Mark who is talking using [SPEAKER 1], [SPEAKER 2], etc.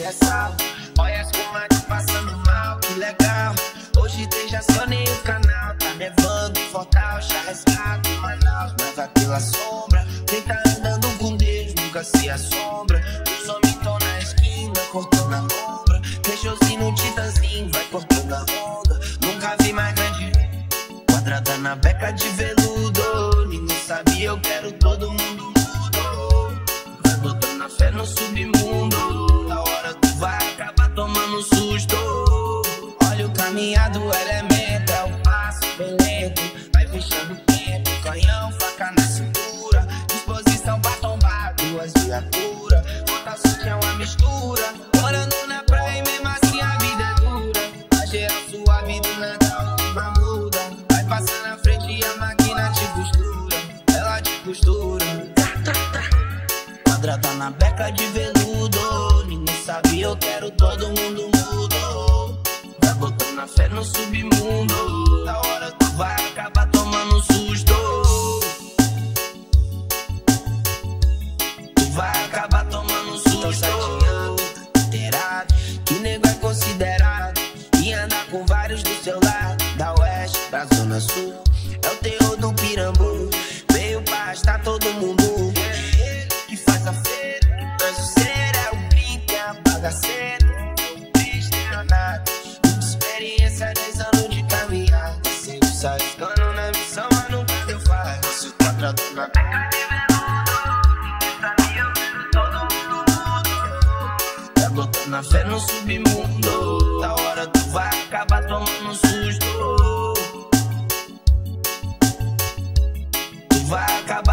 [SPEAKER 1] é sal. Olha as comadres passando mal, que legal. Hoje tem já só nem o canal. Tá nevando em Fortal, Charrescado, Manaus. Mas vai pela sombra, quem tá andando com Deus nunca se assombra. Os homens tão na esquina, cortando a lombra. Queixozinho no titãzinho, vai cortando a onda. Nunca vi mais grande, quadrada na beca de veludo. Ninguém sabia, eu quero todo mundo mudo. Vai botando a fé no submundo. Na hora tu vai acabar tomando susto. Olha o caminhado, elemento, é o passo bem lento. Vai fechando o tempo, canhão, faca na cintura. Disposição pra tombar, duas viaturas. Bota sutiã, uma mistura. Morando na praia e mesmo assim a vida é dura. A geral suave do Natal, uma muda. Vai passar na frente e a máquina te costura. Ela te costura. Quadrada na beca de veludo. Ninguém sabe, eu quero todo mundo mudo. Vai botando a fé no submundo. Na hora tu vai acabar tomando susto. Tu vai acabar tomando susto. Tô chateado, inteirado, que nego é considerado. E andar com vários do seu lado. Da oeste pra zona sul, é o terror do Pirambu. Veio pra arrastar todo mundo. É ele que faz a feira, mas o ser é o brinque, a bagaceira. O triste é nada. Experiência, 10 anos de caminhada. Sempre sai ficando na missão, mas nunca deu falha. Se tá tratando na beca de veludo, sabia, eu quero todo mundo mudo. Tá botando a fé no submundo. Da hora tu vai acabar tomando susto. Tu vai acabar